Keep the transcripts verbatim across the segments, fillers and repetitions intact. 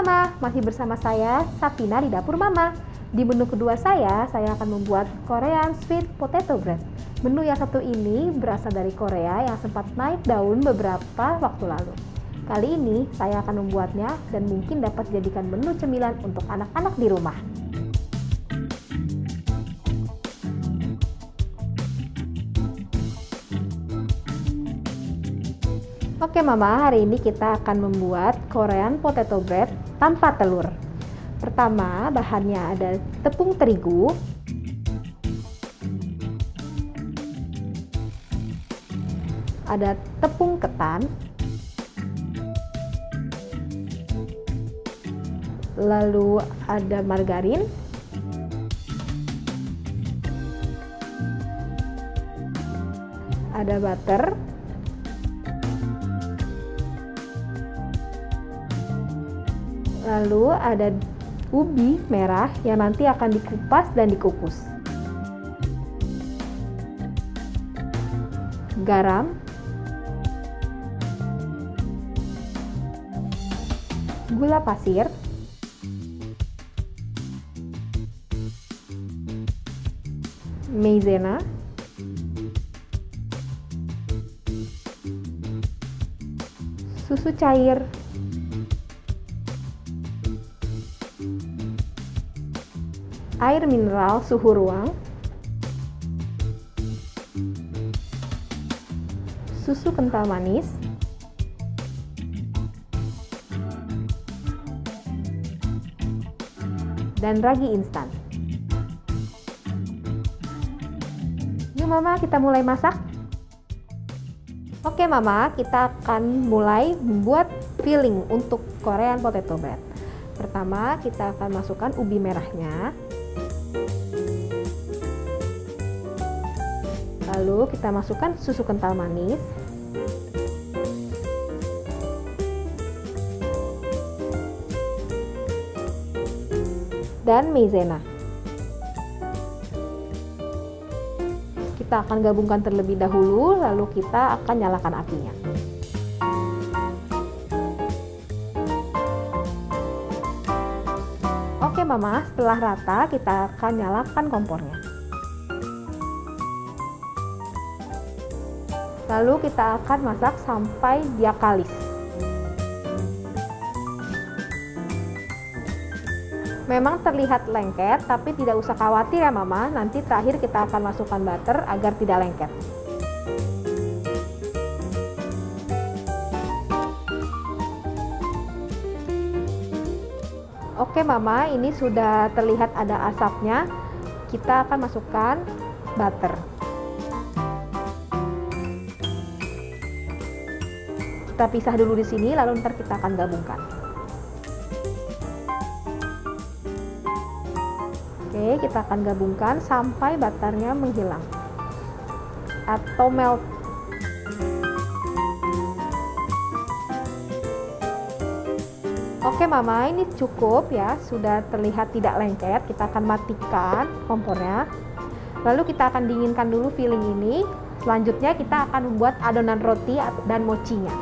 Mama, masih bersama saya, Safina di Dapur Mama. Di menu kedua saya, saya akan membuat Korean Sweet Potato Bread. Menu yang satu ini berasal dari Korea yang sempat naik daun beberapa waktu lalu. Kali ini, saya akan membuatnya dan mungkin dapat dijadikan menu cemilan untuk anak-anak di rumah. Oke Mama, hari ini kita akan membuat Korean Potato Bread tanpa telur. Pertama, bahannya ada tepung terigu, ada tepung ketan, lalu ada margarin, ada butter, lalu ada ubi merah yang nanti akan dikupas dan dikukus. Garam, gula pasir, maizena, susu cair, air mineral suhu ruang, susu kental manis, dan ragi instan. Yuk Mama, kita mulai masak. Oke Mama, kita akan mulai membuat filling untuk Korean Potato Bread. Pertama, kita akan masukkan ubi merahnya. Lalu kita masukkan susu kental manis, dan maizena. Kita akan gabungkan terlebih dahulu, lalu kita akan nyalakan apinya. Oke Mama, setelah rata kita akan nyalakan kompornya. Lalu kita akan masak sampai dia kalis. Memang terlihat lengket, tapi tidak usah khawatir ya Mama. Nanti terakhir kita akan masukkan butter agar tidak lengket. Oke Mama, ini sudah terlihat ada asapnya. Kita akan masukkan butter. Kita pisah dulu di sini, lalu ntar kita akan gabungkan. Oke, kita akan gabungkan sampai butternya menghilang atau melt. Oke Mama, ini cukup ya, sudah terlihat tidak lengket. Kita akan matikan kompornya. Lalu kita akan dinginkan dulu filling ini. Selanjutnya kita akan membuat adonan roti dan mochinya.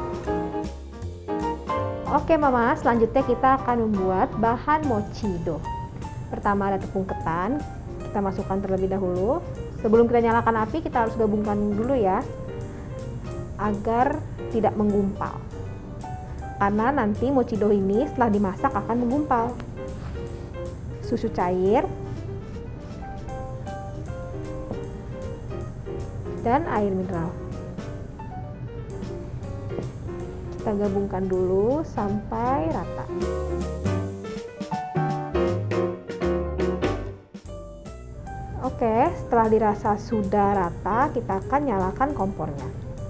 Oke Mama, selanjutnya kita akan membuat bahan mochi dough. Pertama ada tepung ketan, kita masukkan terlebih dahulu. Sebelum kita nyalakan api, kita harus gabungkan dulu ya, agar tidak menggumpal. Karena nanti mochi dough ini setelah dimasak akan menggumpal. Susu cair, dan air mineral. Kita gabungkan dulu sampai rata. Oke, setelah dirasa sudah rata, kita akan nyalakan kompornya.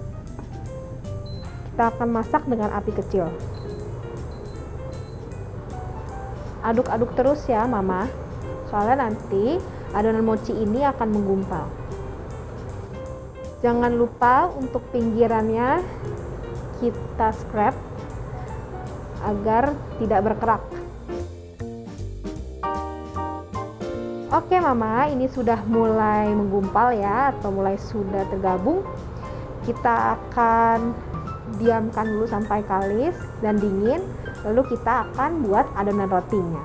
Kita akan masak dengan api kecil. Aduk-aduk terus ya Mama, soalnya nanti adonan mochi ini akan menggumpal. Jangan lupa untuk pinggirannya kita scrap agar tidak berkerak. Oke Mama, ini sudah mulai menggumpal ya, atau mulai sudah tergabung. Kita akan diamkan dulu sampai kalis dan dingin. Lalu kita akan buat adonan rotinya.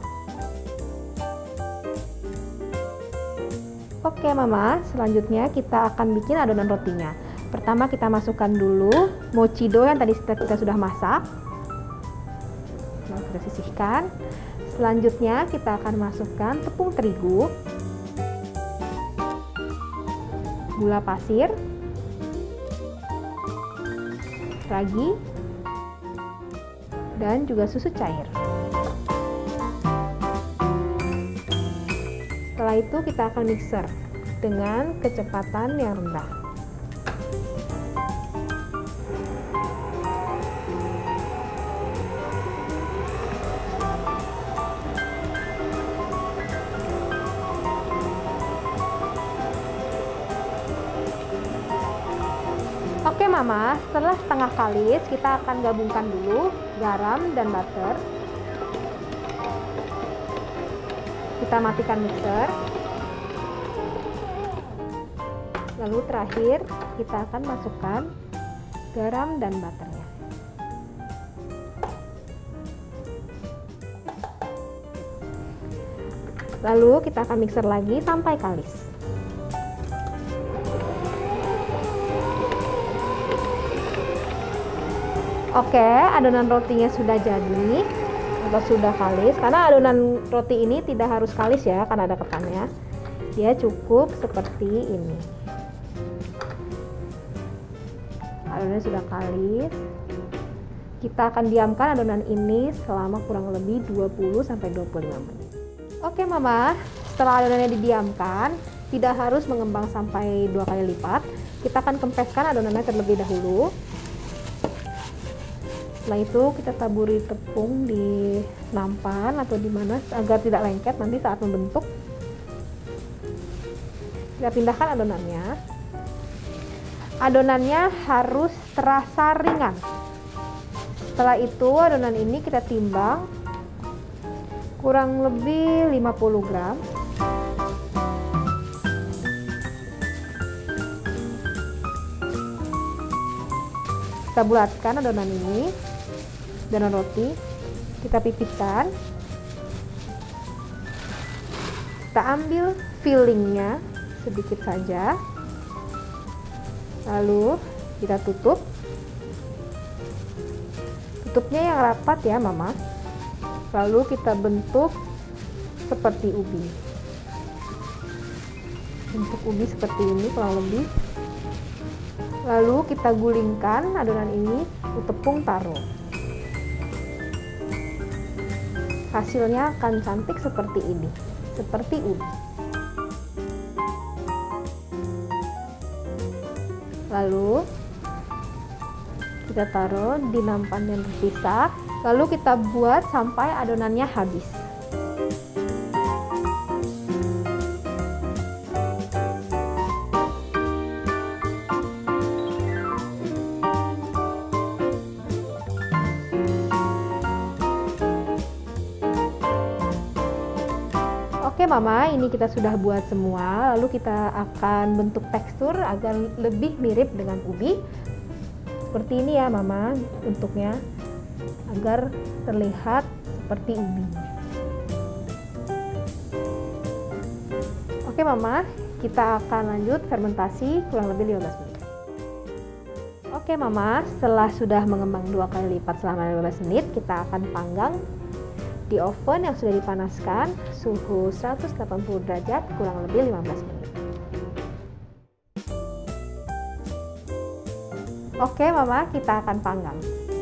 Oke Mama, selanjutnya kita akan bikin adonan rotinya. Pertama kita masukkan dulu mochi dough yang tadi kita sudah masak. Nah, kita sisihkan. Selanjutnya kita akan masukkan tepung terigu, gula pasir, ragi, dan juga susu cair. Setelah itu kita akan mixer dengan kecepatan yang rendah. Oke Mama, setelah setengah kalis kita akan gabungkan dulu garam dan butter. Kita matikan mixer. Lalu terakhir kita akan masukkan garam dan butternya. Lalu kita akan mixer lagi sampai kalis. Oke, adonan rotinya sudah jadi atau sudah kalis. Karena adonan roti ini tidak harus kalis ya, karena ada ketannya. Dia cukup seperti ini. Adonannya sudah kalis. Kita akan diamkan adonan ini selama kurang lebih dua puluh sampai dua puluh lima menit. Oke Mama, setelah adonannya didiamkan, tidak harus mengembang sampai dua kali lipat. Kita akan kempeskan adonannya terlebih dahulu. Setelah itu kita taburi tepung di nampan atau di mana agar tidak lengket nanti saat membentuk. Kita pindahkan adonannya. Adonannya harus terasa ringan. Setelah itu adonan ini kita timbang kurang lebih lima puluh gram. Kita bulatkan adonan ini. Adonan roti kita pipihkan, kita ambil fillingnya sedikit saja, lalu kita tutup. Tutupnya yang rapat ya Mama. Lalu kita bentuk seperti ubi. Bentuk ubi seperti ini kurang lebih. Lalu kita gulingkan adonan ini ke tepung taro. Hasilnya akan cantik seperti ini, seperti ubi. Lalu kita taruh di nampan yang terpisah, lalu kita buat sampai adonannya habis. Oke Mama, ini kita sudah buat semua. Lalu kita akan bentuk tekstur agar lebih mirip dengan ubi. Seperti ini ya Mama bentuknya, agar terlihat seperti ubi. Oke Mama, kita akan lanjut fermentasi kurang lebih lima belas menit. Oke Mama, setelah sudah mengembang dua kali lipat selama lima belas menit, kita akan panggang di oven yang sudah dipanaskan suhu seratus delapan puluh derajat kurang lebih lima belas menit. Oke Mama, kita akan panggang.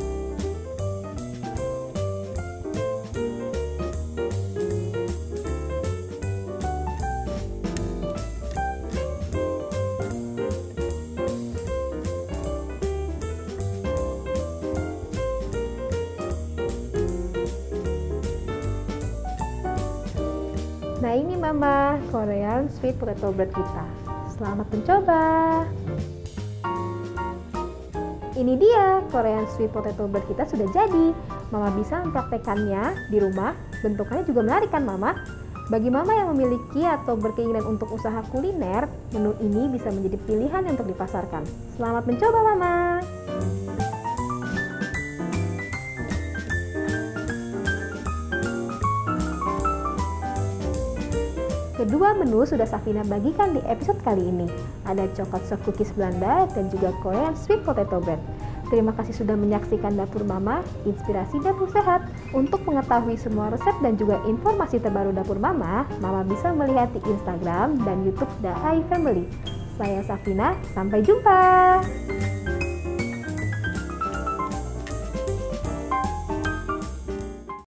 Nah ini Mama, Korean sweet potato bread kita. Selamat mencoba. Ini dia, Korean sweet potato bread kita sudah jadi. Mama bisa mempraktekannya di rumah. Bentukannya juga menarik kan Mama? Bagi Mama yang memiliki atau berkeinginan untuk usaha kuliner, menu ini bisa menjadi pilihan untuk dipasarkan. Selamat mencoba Mama. Kedua menu sudah Safina bagikan di episode kali ini. Ada coklat soft cookies Belanda dan juga Korean sweet potato bread. Terima kasih sudah menyaksikan Dapur Mama, inspirasi dapur sehat. Untuk mengetahui semua resep dan juga informasi terbaru Dapur Mama, Mama bisa melihat di Instagram dan YouTube The Ai Family. Saya Safina, sampai jumpa.